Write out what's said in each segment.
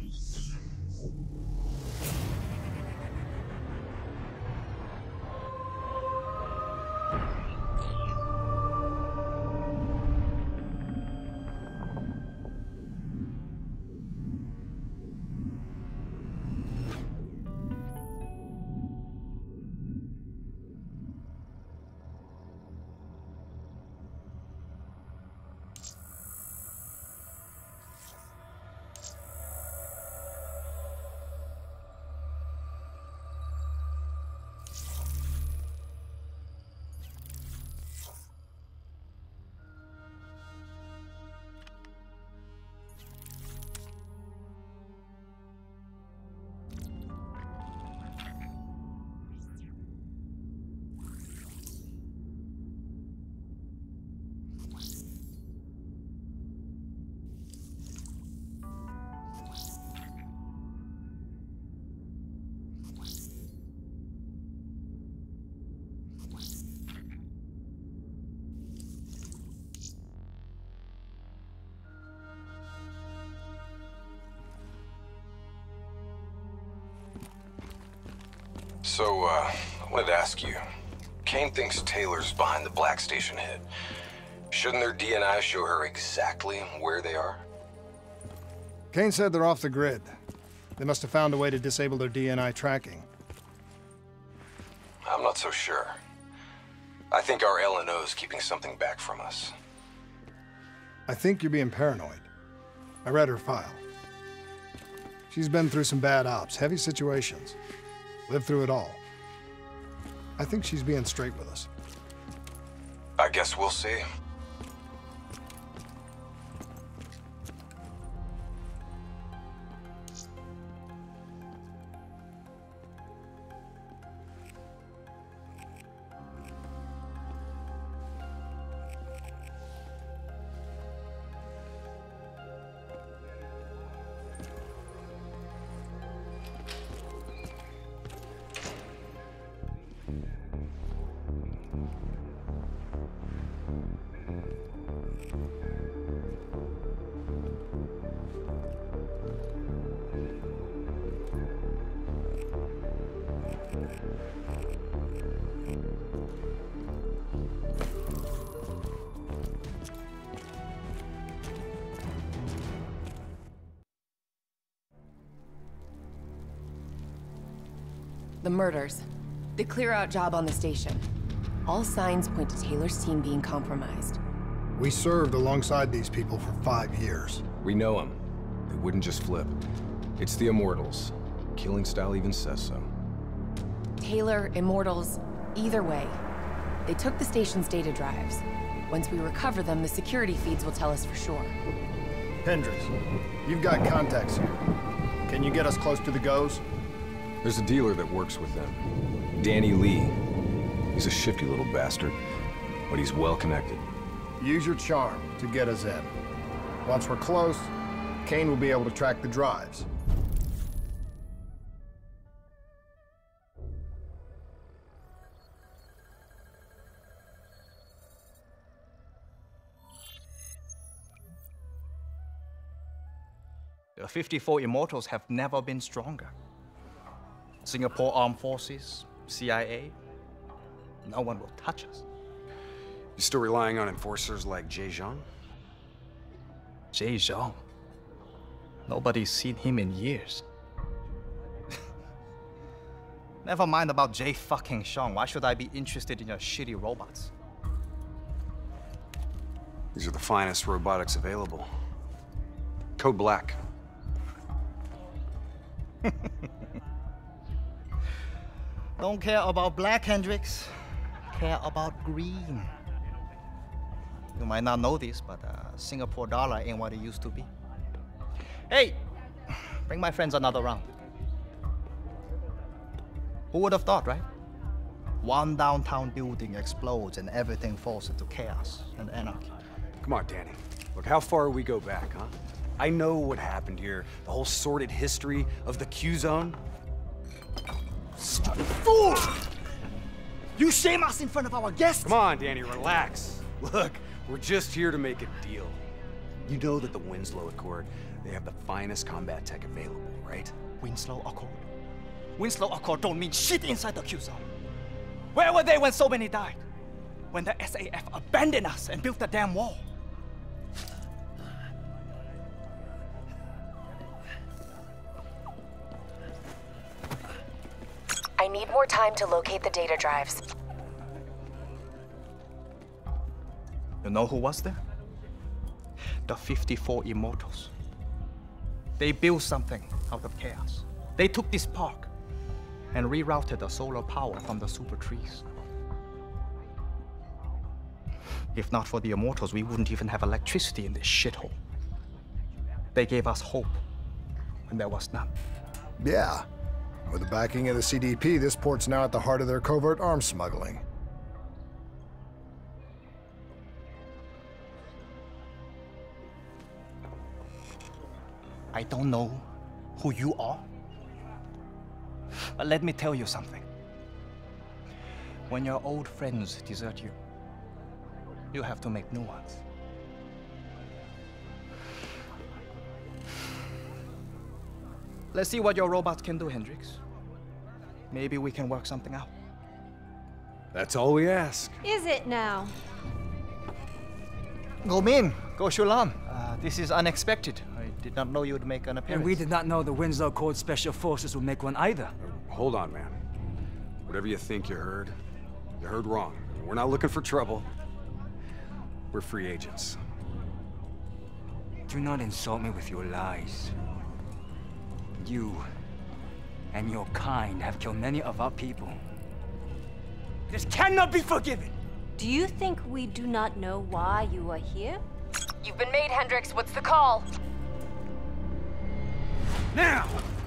So, I wanted to ask you. Kane thinks Taylor's behind the Black Station hit. Shouldn't their DNI show her exactly where they are? Kane said they're off the grid. They must have found a way to disable their DNI tracking. I'm not so sure. I think our LNO's keeping something back from us. I think you're being paranoid. I read her file. She's been through some bad ops, heavy situations. Lived through it all. I think she's being straight with us. I guess we'll see. The murders. The clear-out job on the station. All signs point to Taylor's team being compromised. We served alongside these people for 5 years. We know them. They wouldn't just flip. It's the Immortals. Killing style even says so. Taylor, Immortals, either way. They took the station's data drives. Once we recover them, the security feeds will tell us for sure. Hendricks, you've got contacts here. Can you get us close to the GOs? There's a dealer that works with them. Danny Lee. He's a shifty little bastard, but he's well connected. Use your charm to get us in. Once we're close, Kane will be able to track the drives. The 54 Immortals have never been stronger. Singapore Armed Forces, CIA, no one will touch us. You still relying on enforcers like Jay Zhang? Jay Zhang? Nobody's seen him in years. Never mind about Jay fucking Zhang. Why should I be interested in your shitty robots? These are the finest robotics available. Code Black. Don't care about black, Hendricks. Care about green. You might not know this, but Singapore dollar ain't what it used to be. Hey, bring my friends another round. Who would have thought, right? One downtown building explodes and everything falls into chaos and anarchy. Come on, Danny. Look, how far we go back, huh? I know what happened here. The whole sordid history of the Q-Zone. Stupid fool! You shame us in front of our guests? Come on, Danny, relax. Look, we're just here to make a deal. You know that the Winslow Accord, They have the finest combat tech available, right? Winslow Accord. Winslow Accord don't mean shit inside the Q-zone. Where were they when so many died? When the SAF abandoned us and built the damn wall? I need more time to locate the data drives. You know who was there? The 54 Immortals. They built something out of chaos. They took this park and rerouted the solar power from the super trees. If not for the Immortals, we wouldn't even have electricity in this shithole. They gave us hope when there was none. Yeah. With the backing of the CDP, this port's now at the heart of their covert arms smuggling. I don't know who you are, but let me tell you something. When your old friends desert you, you have to make new ones. Let's see what your robots can do, Hendricks. Maybe we can work something out. That's all we ask. Is it now? Go Min, go Shulan. This is unexpected. I did not know you would make an appearance. And we did not know the Winslow Code Special Forces would make one either. Hold on, man. Whatever you think you heard wrong. We're not looking for trouble. We're free agents. Do not insult me with your lies. You and your kind have killed many of our people. This cannot be forgiven! Do you think we do not know why you are here? You've been made, Hendricks. What's the call? Now!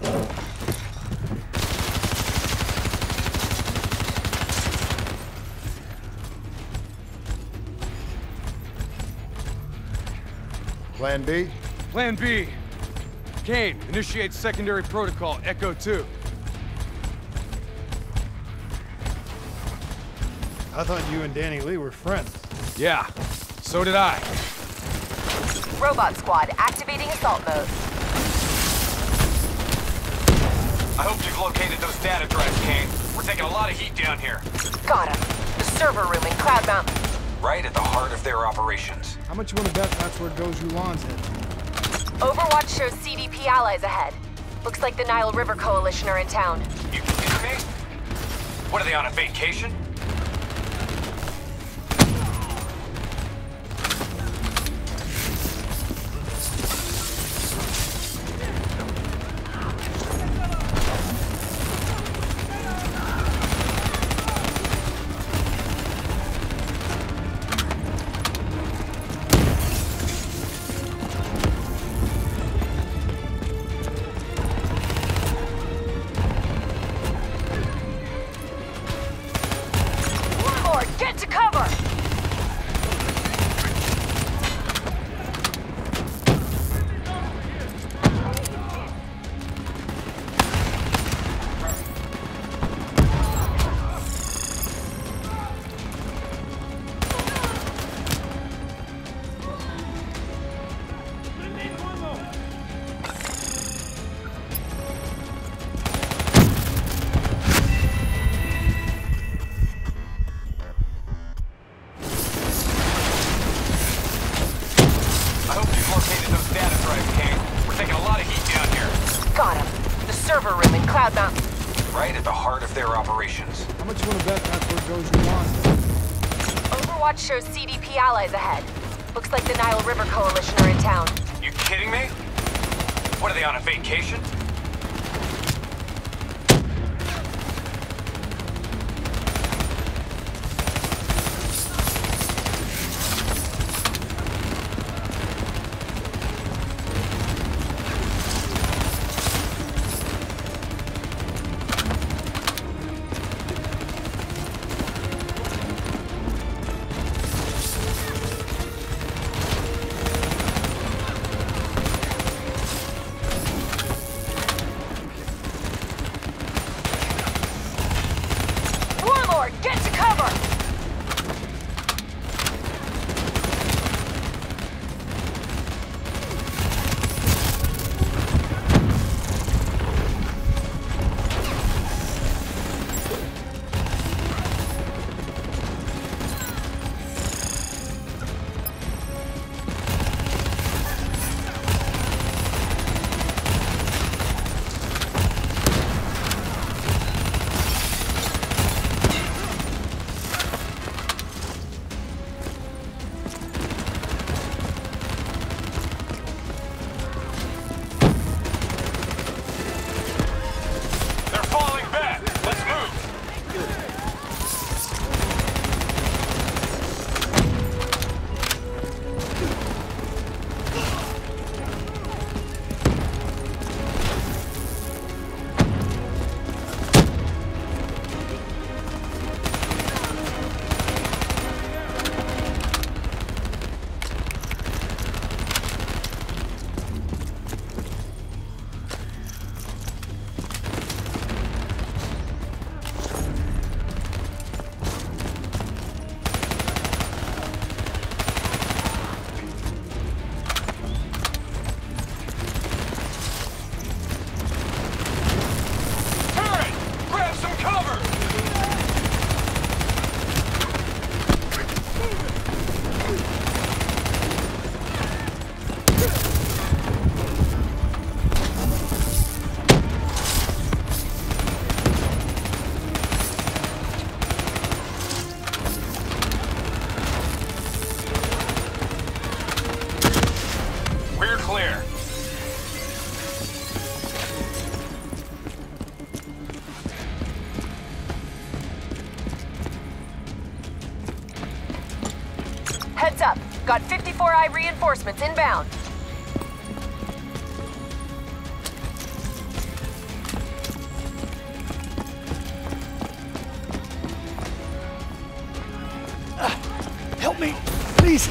Plan B? Plan B. Kane, initiate secondary protocol, Echo 2. I thought you and Danny Lee were friends. Yeah, so did I. Robot squad, activating assault mode. I hope you've located those data drives, Kane. We're taking a lot of heat down here. Got him. The server room in Cloud Mountain. Right at the heart of their operations. How much you want to bet that's where Goes Yulan's headed? Overwatch shows CDP allies ahead. Looks like the Nile River Coalition are in town. You kidding me? What, are they on a vacation? Get to cover! Got him. The server room in Cloud Mountain. Right at the heart of their operations. How much you want to bet that's where Goes Yulan's headed? Overwatch shows CDP allies ahead. Looks like the Nile River Coalition are in town. You kidding me? What, are they on a vacation? Heads up. Got 54I reinforcements inbound. Help me, please.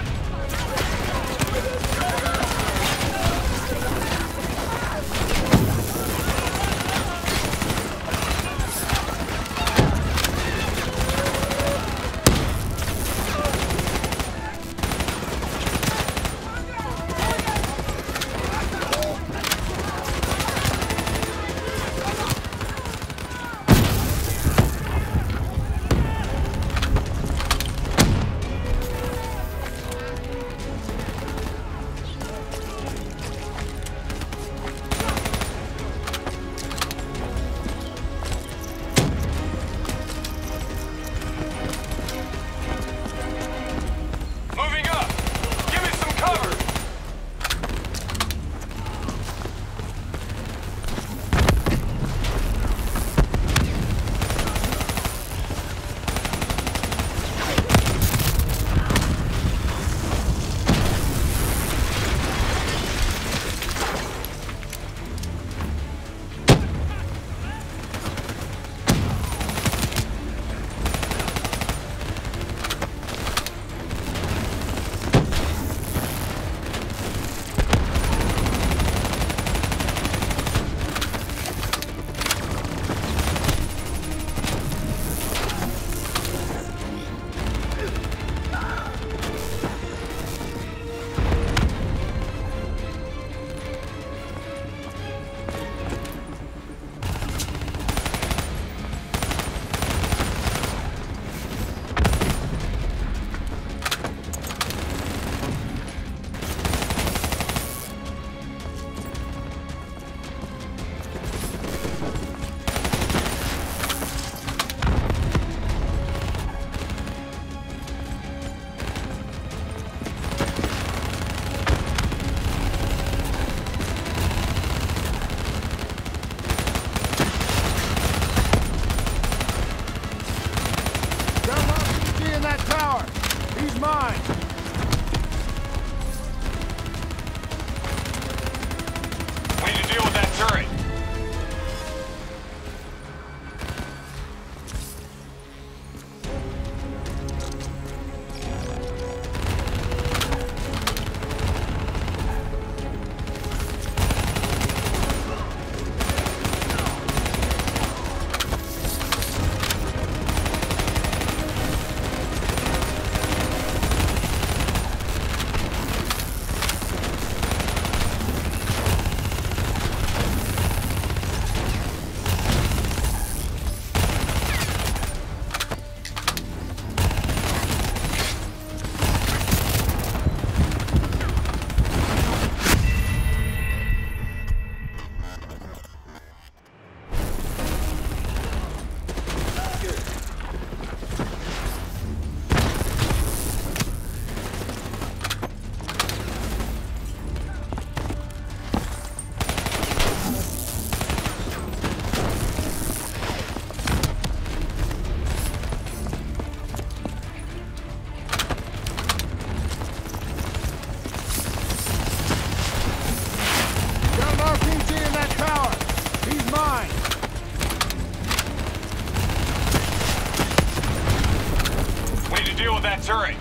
turret.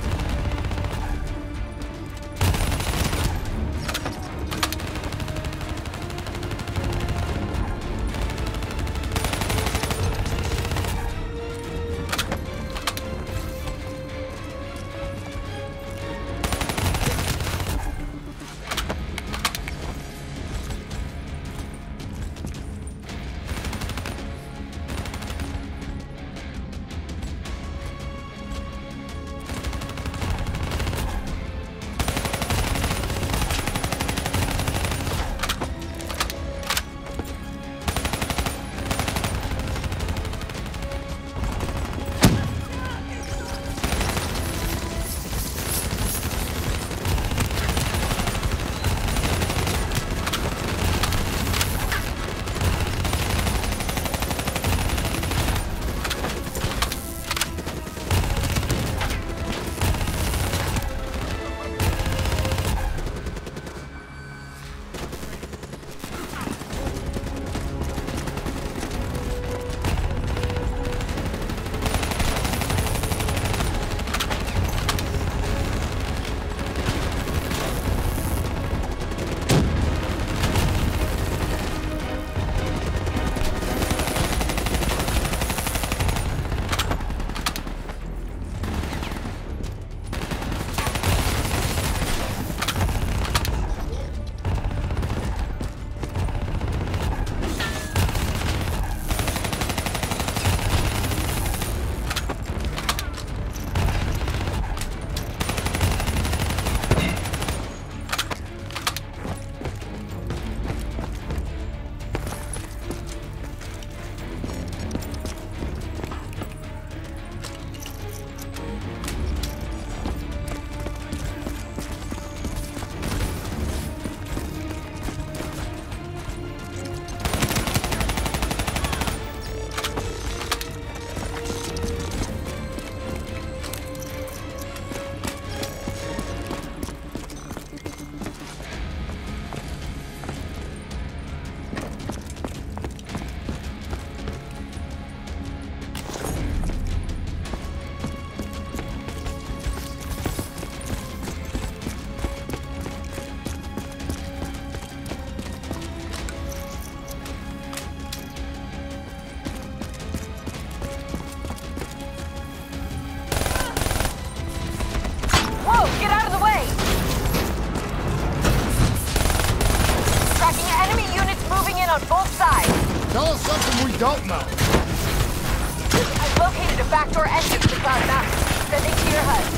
both sides! Tell us something we don't know! I've located a backdoor entrance to Cloud Mountain. Sending to your HUD.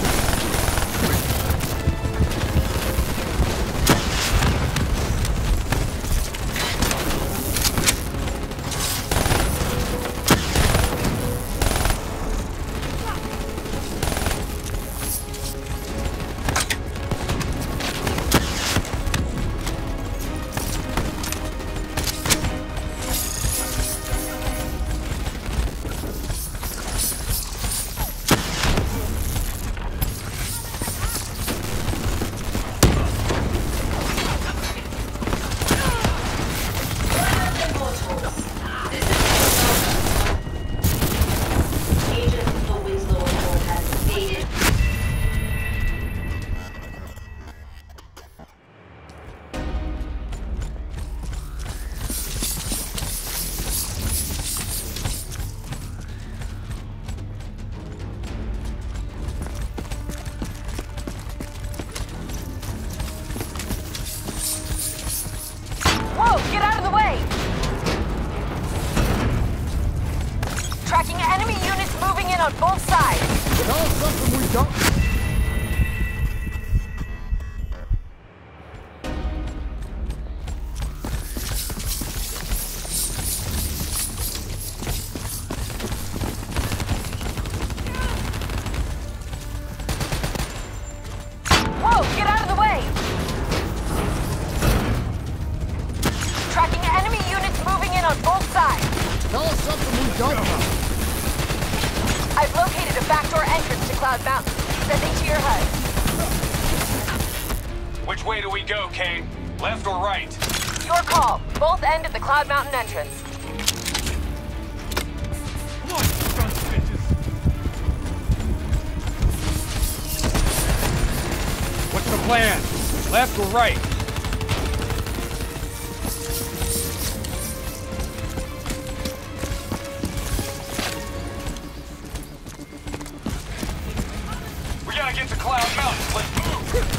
Whoa, get out of the way! Tracking enemy units moving in on both sides. Tell us something we don't... Whoa, get out of the way! Tracking enemy units moving in on both sides. Tell us something we don't know! I've located a backdoor entrance to Cloud Mountain. Sending to your HUD. Which way do we go, Kane? Left or right? Your call. Both end of the Cloud Mountain entrance. What's the plan? Left or right? We gotta get to Cloud Mountain. Let's move!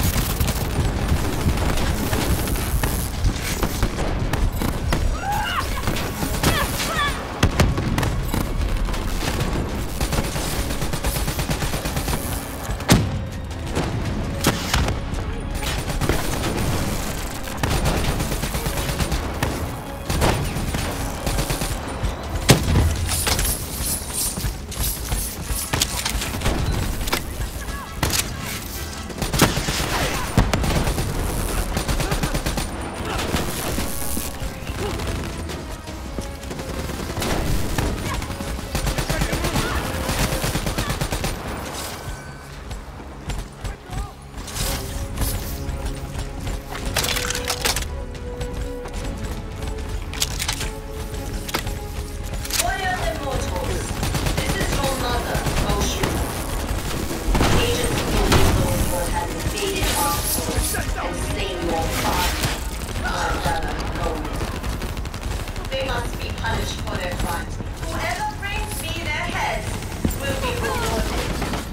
They must be punished for their crimes. Whoever brings me their heads will be rewarded.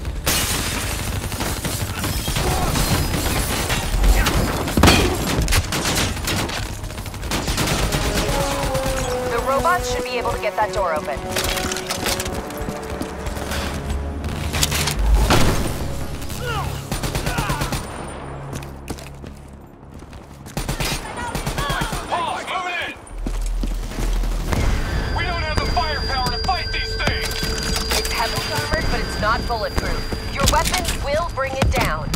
The robots should be able to get that door open. Not bulletproof. Your weapons will bring it down.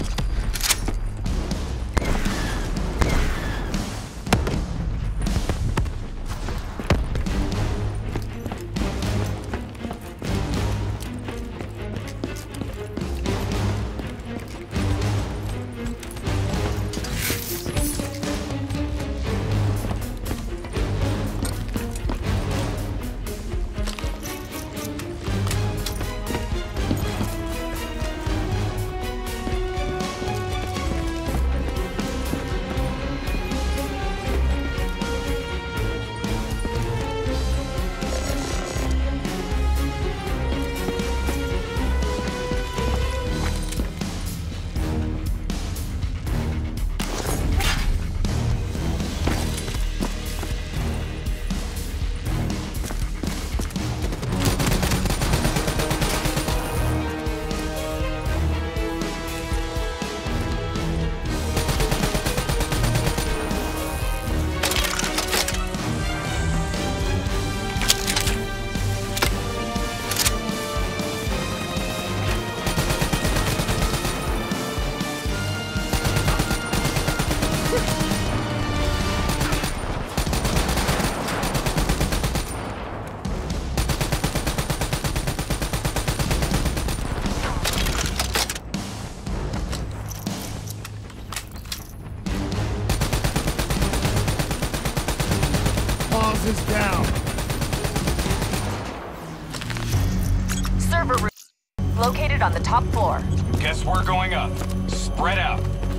located on the top floor. Guess we're going up. Spread out.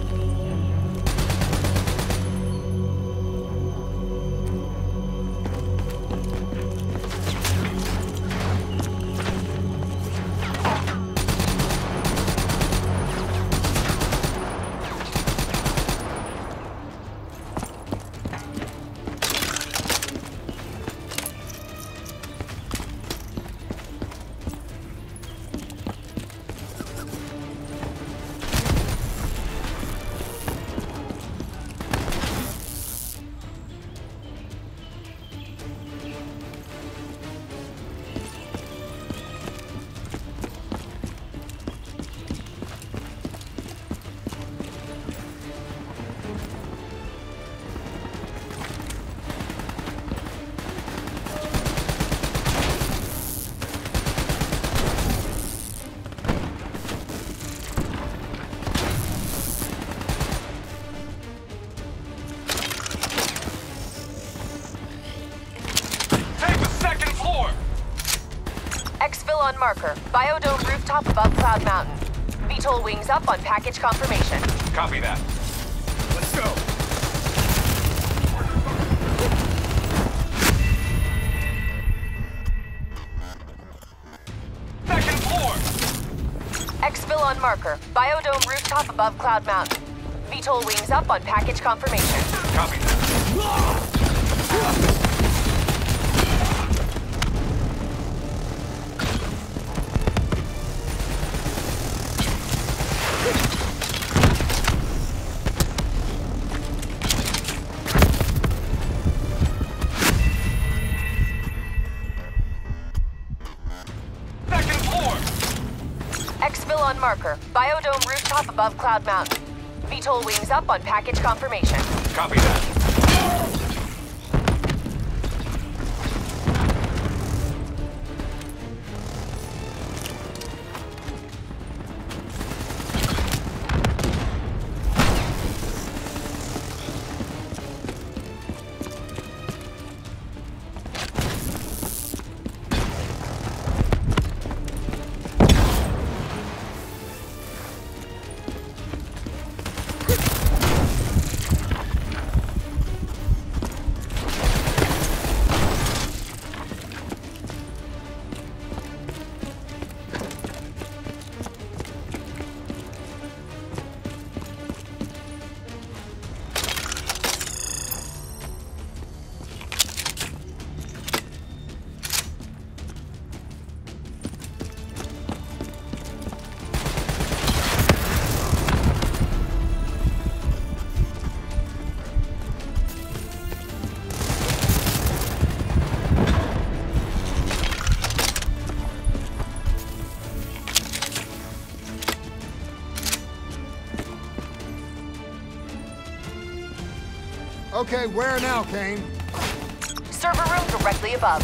On marker. Biodome rooftop above Cloud Mountain. VTOL wings up on package confirmation. Copy that. Let's go. Second floor. Exfil on marker. Biodome rooftop above Cloud Mountain. VTOL wings up on package confirmation. Copy that. On marker. Biodome rooftop above Cloud Mountain. VTOL wings up on package confirmation. Copy that. Okay, where now, Kane? Server room directly above.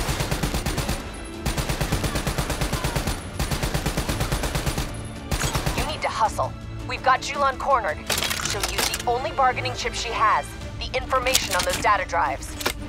You need to hustle. We've got Julan cornered. She'll use the only bargaining chip she has, the information on those data drives.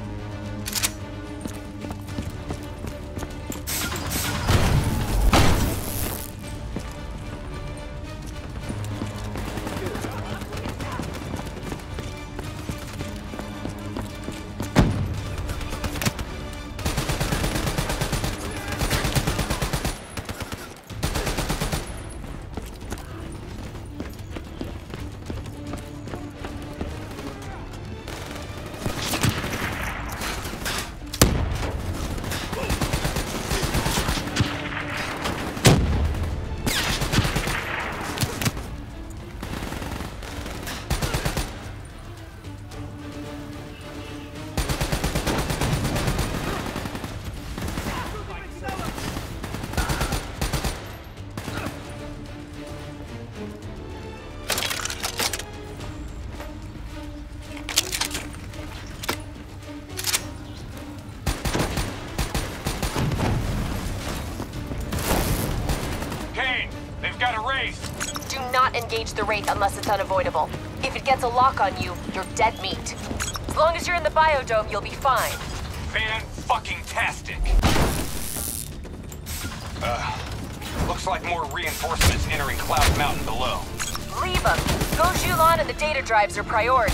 Do not engage the Wraith unless it's unavoidable. If it gets a lock on you, you're dead meat. As long as you're in the biodome, you'll be fine. Fan-fucking-tastic. Looks like more reinforcements entering Cloud Mountain below. Leave them. Go Julon and the data drives are priority.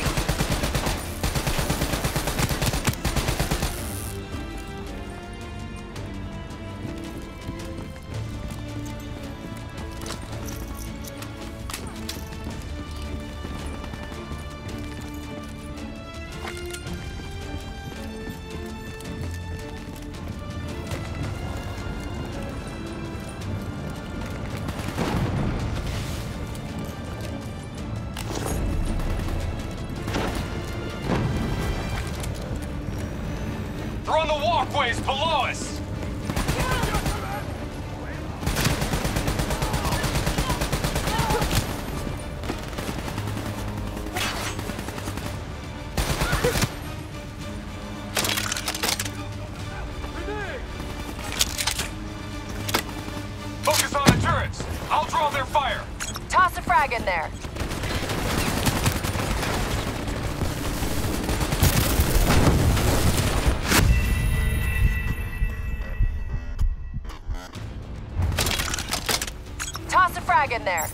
They're on the walkways below us! Focus on the turrets! I'll draw their fire! Toss a frag in there. Toss a frag in there.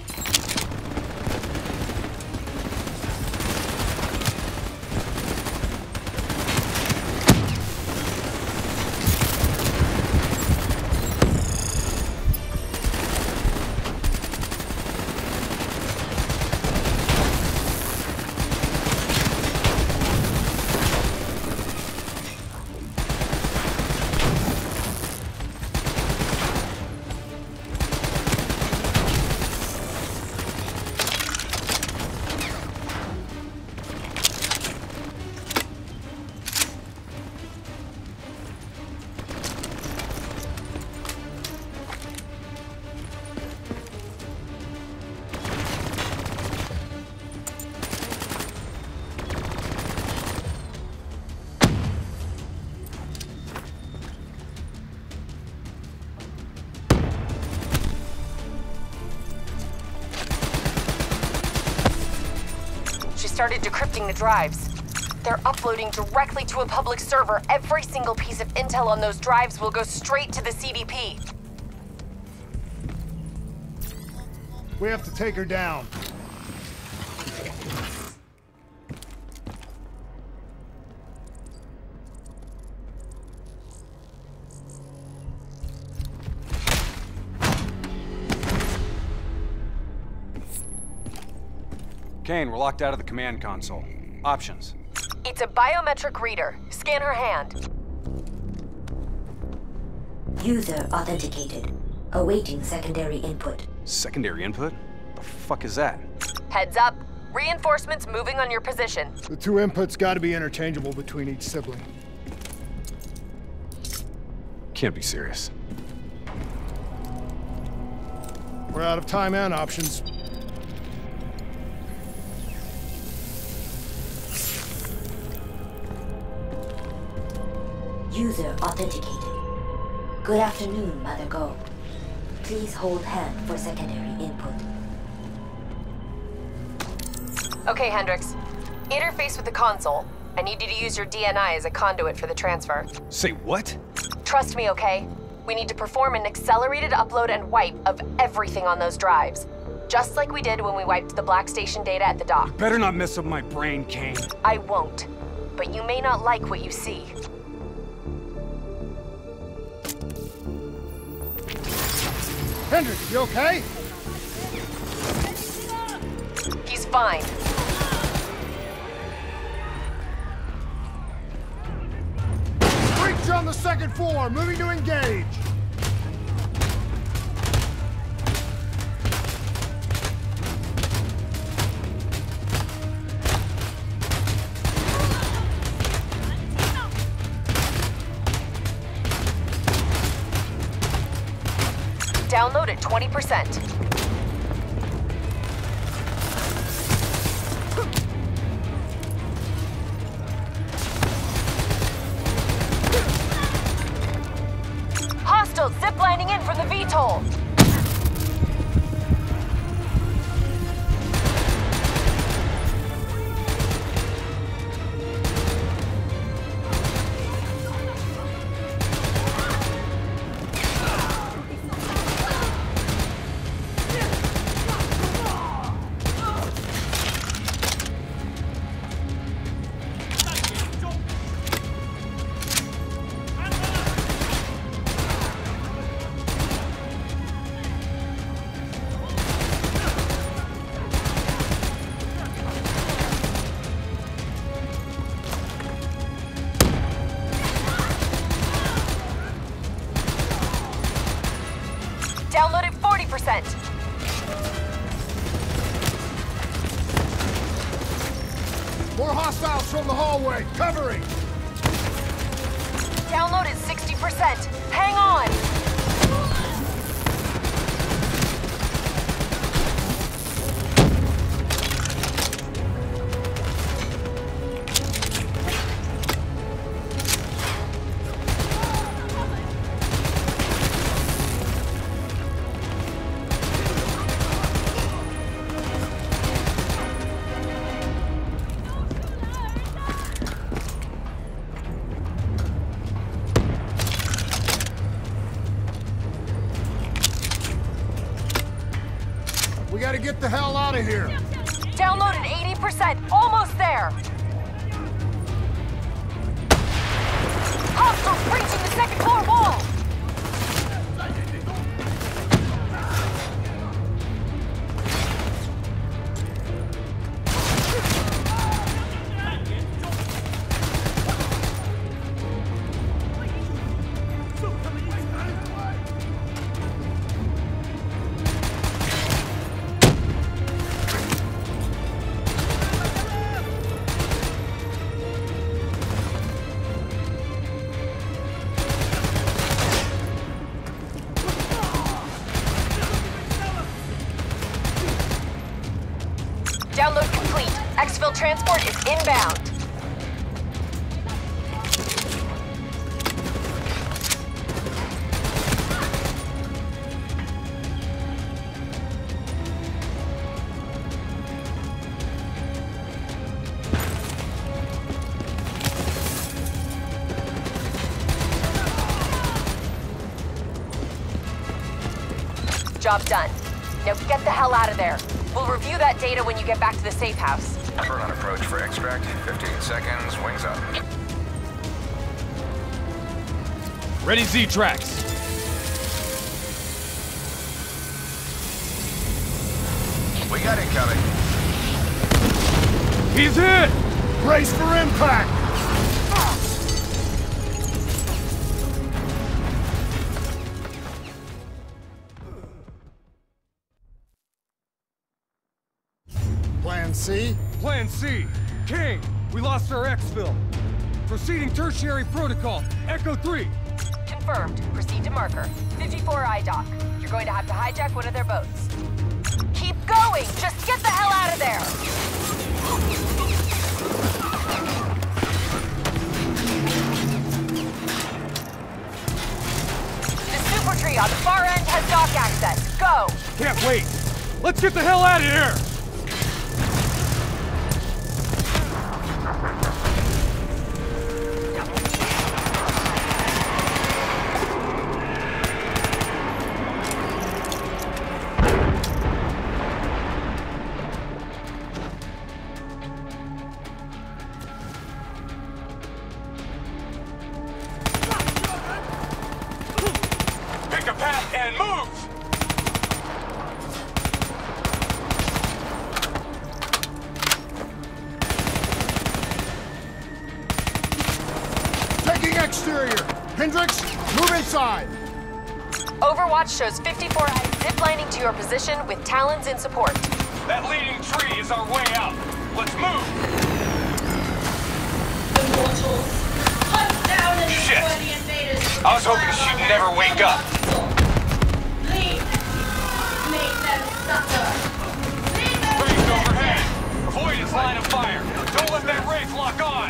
Started decrypting the drives. They're uploading directly to a public server. Every single piece of intel on those drives will go straight to the CDP. We have to take her down. Kane, we're locked out of the command console. Options. It's a biometric reader. Scan her hand. User authenticated. Awaiting secondary input. Secondary input? The fuck is that? Heads up. Reinforcements moving on your position. The two inputs gotta be interchangeable between each sibling. Can't be serious. We're out of time and options. User authenticated. Good afternoon, Mother Go. Please hold hand for secondary input. Okay, Hendricks. Interface with the console. I need you to use your DNI as a conduit for the transfer. Say what? Trust me, okay? We need to perform an accelerated upload and wipe of everything on those drives. Just like we did when we wiped the Black Station data at the dock. Better not mess up my brain, Kane. I won't. But you may not like what you see. Hendricks, you okay? He's fine. Breach on the second floor, moving to engage. Download at 20%. Hostiles ziplining in from the VTOL. Download at 40%. More hostiles from the hallway. Covering. Download at 60%. Hang on. We gotta get the hell out of here. Download at 80%. Almost there. Hostiles breaching the second floor wall. Download complete. Exfil transport is inbound. Job done. Now get the hell out of there. We'll review that data when you get back to the safe house. Burn on approach for extract. 15 seconds. Wings up. Ready Z-tracks. We got incoming. He's hit! Brace for impact! Plan C? Plan C. King, we lost our exfil. Proceeding tertiary protocol. Echo 3. Confirmed. Proceed to marker. 54 IDOC. You're going to have to hijack one of their boats. Keep going! Just get the hell out of there! The super tree on the far end has dock access. Go! Can't wait! Let's get the hell out of here! Pick a path and move! Taking exterior. Hendricks, move inside. Overwatch shows 54 eyes ziplining to your position with Talons in support. That leading tree is our way out. Let's move! Immortals, hunt down and Shit. destroy the invaders. I was hoping she'd never wake up. Leave. Make them suffer. Leave them Wraith overhead! Avoid its line of fire! Don't let that Wraith lock on!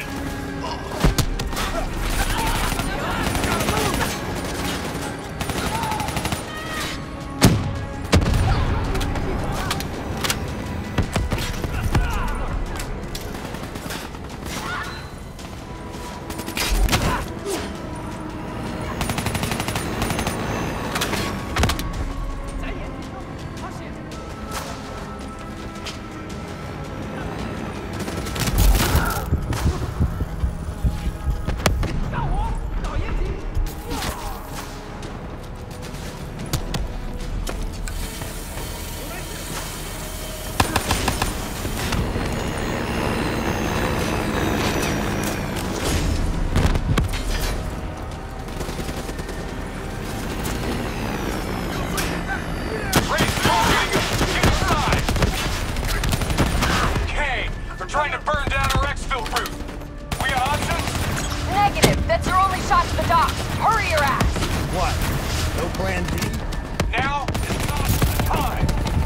your ass! What? No plan B? Now is not the time!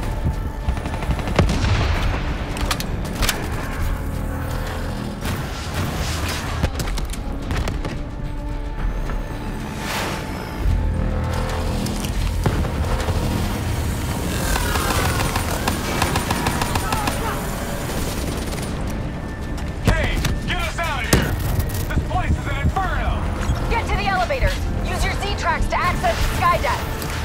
Use your Z-tracks to access the sky deck.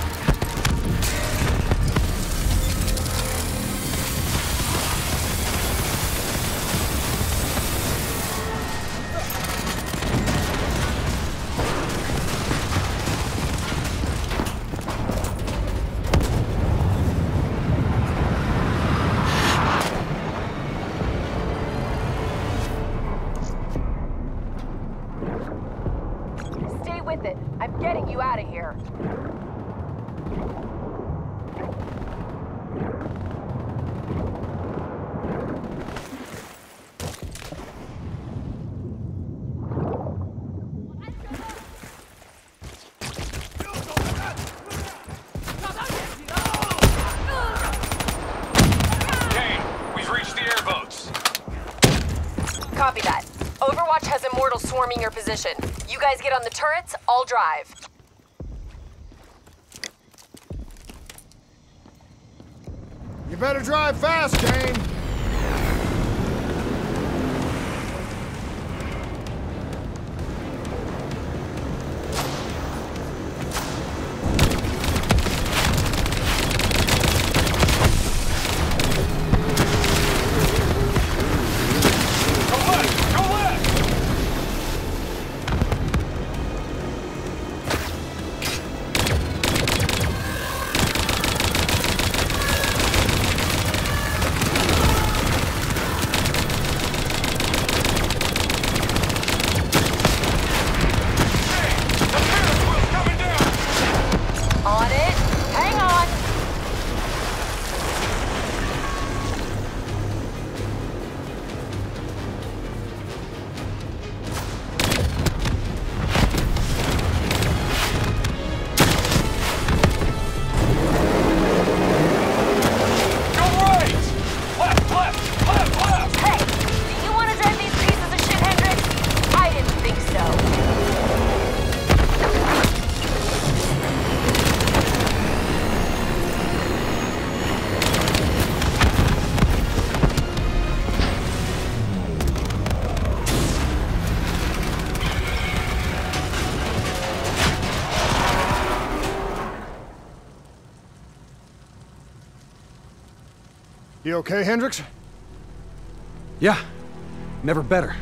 I'm getting you out of here. Kane, we've reached the airboats. Copy that. Overwatch has immortals swarming your position. You guys get on the turrets, I'll drive. You better drive fast, Kane. You okay, Hendricks? Yeah. Never better.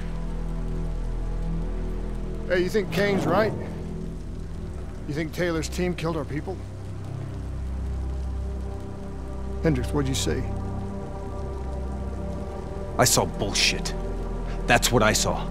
Hey, you think Kane's right? You think Taylor's team killed our people? Hendricks, what'd you see? I saw bullshit. That's what I saw.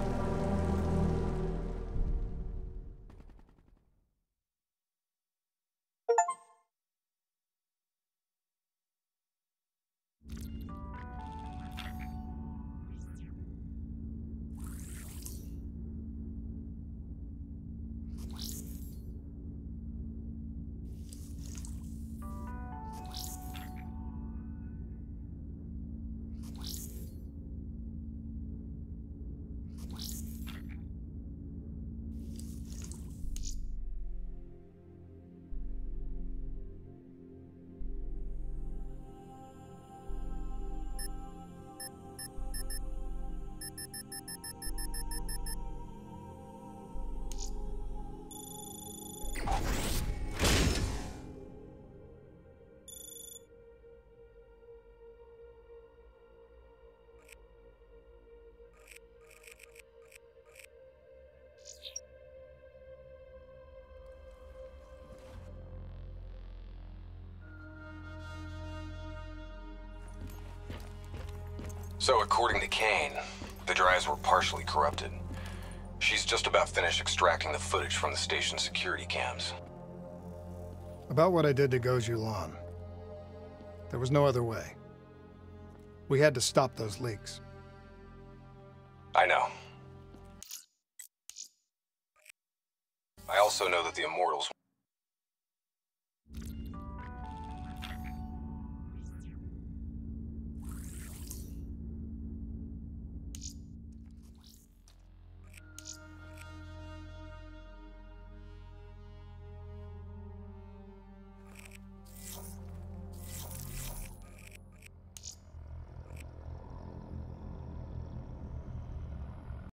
So according to Kane, the drives were partially corrupted. She's just about finished extracting the footage from the station's security cams. About what I did to Gojulan. There was no other way. We had to stop those leaks. I know. I also know that the Immortals